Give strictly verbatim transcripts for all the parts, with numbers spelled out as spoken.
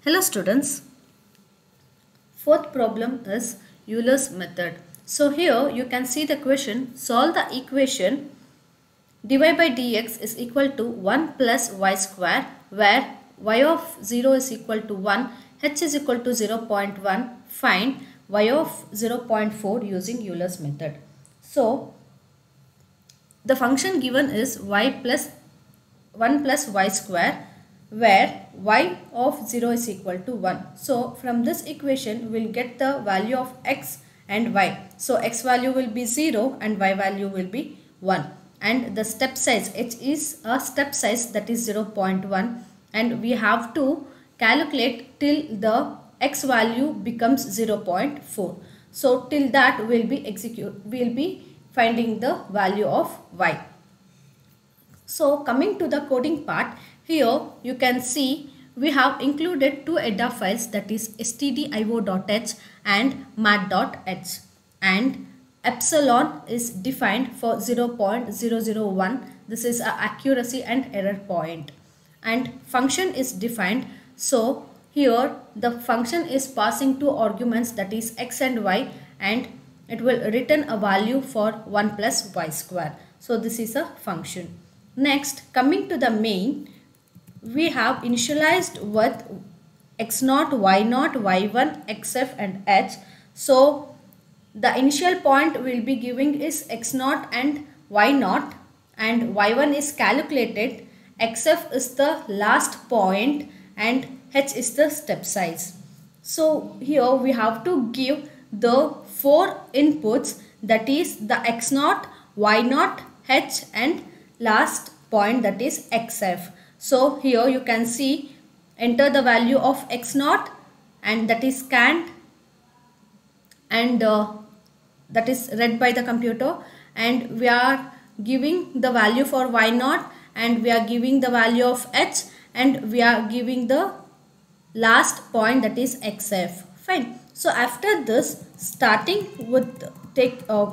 Hello students. Fourth problem is Euler's method. So here you can see the question. Solve the equation dy by dx is equal to one plus y square where y of zero is equal to one, h is equal to zero point one. Find y of zero point four using Euler's method. So the function given is y plus one plus y square where y of zero is equal to one. So from this equation we will get the value of x and y. So x value will be zero and y value will be one. And the step size, h is a step size, that is zero point one, and we have to calculate till the x value becomes zero point four. So till that we will be execute we will be finding the value of y. So coming to the coding part, here you can see we have included two E D A files, that is stdio dot h and mat dot h, and epsilon is defined for zero point zero zero one. This is a accuracy and error point, and function is defined. So here the function is passing two arguments, that is x and y, and it will return a value for one plus y square. So this is a function. Next, coming to the main, we have initialized with x naught, y naught, y one, xf and h. So the initial point we will be giving is x naught and y naught, and y one is calculated, xf is the last point and h is the step size. So here we have to give the four inputs, that is the x naught, y naught, h and last point, that is xf. So here you can see, enter the value of x naught and that is scanned and uh, that is read by the computer, and we are giving the value for y naught and we are giving the value of h and we are giving the last point, that is xf. Fine. So after this, starting with take uh,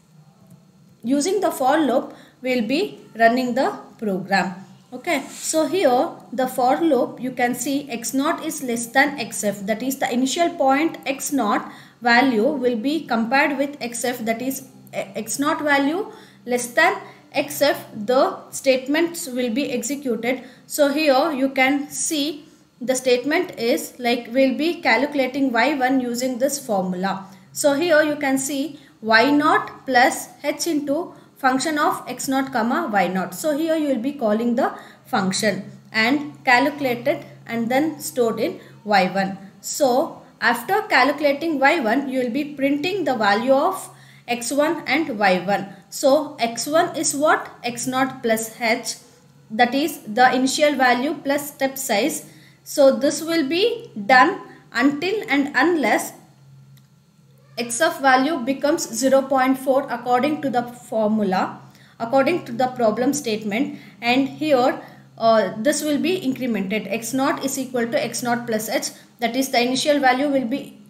using the for loop, we will be running the program. Okay, so here the for loop, you can see x naught is less than xf, that is the initial point x naught value will be compared with xf, that is x naught value less than xf, the statements will be executed. So here you can see the statement is like we will be calculating y one using this formula. So here you can see y naught plus h into function of x naught comma y naught. So here you will be calling the function and calculated and then stored in y one. So after calculating y one, you will be printing the value of x one and y one. So x one is what? X naught plus h, that is the initial value plus step size. So this will be done until and unless xf value becomes zero point four according to the formula, according to the problem statement, and here uh, this will be incremented. X naught is equal to x naught plus h, that is the initial value will be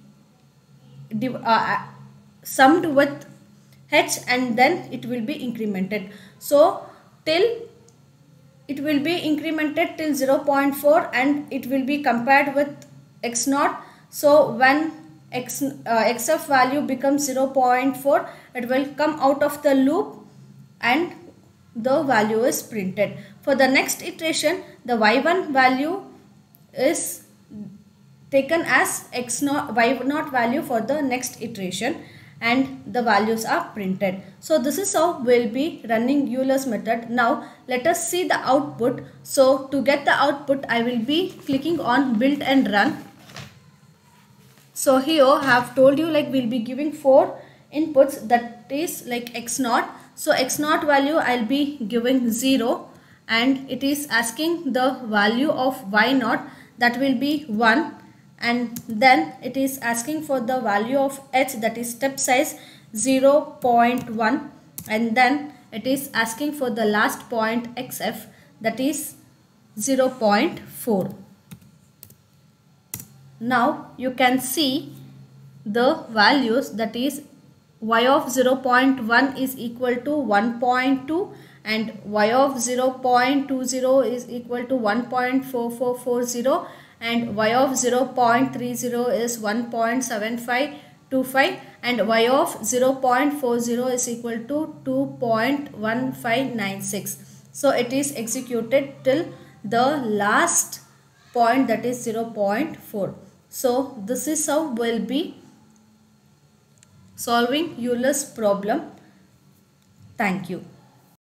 uh, summed with h and then it will be incremented. So till it will be incremented till zero point four and it will be compared with x naught. So when X, uh, xf value becomes zero point four, it will come out of the loop and the value is printed. For the next iteration, the y one value is taken as x naught, y naught value for the next iteration, and the values are printed. So this is how we will be running Euler's method. Now let us see the output. So to get the output, I will be clicking on build and run. So here I have told you like we will be giving four inputs, that is like x naught. So x naught value I will be giving zero, and it is asking the value of y naught, that will be one, and then it is asking for the value of h, that is step size zero point one, and then it is asking for the last point xf, that is zero point four. Now you can see the values, that is y of zero point one is equal to one point two and y of zero point two zero is equal to one point four four four zero and y of zero point three zero is one point seven five two five and y of zero point four zero is equal to two point one five nine six. So it is executed till the last point, that is zero point four. So this is how we'll be solving Euler's problem. Thank you.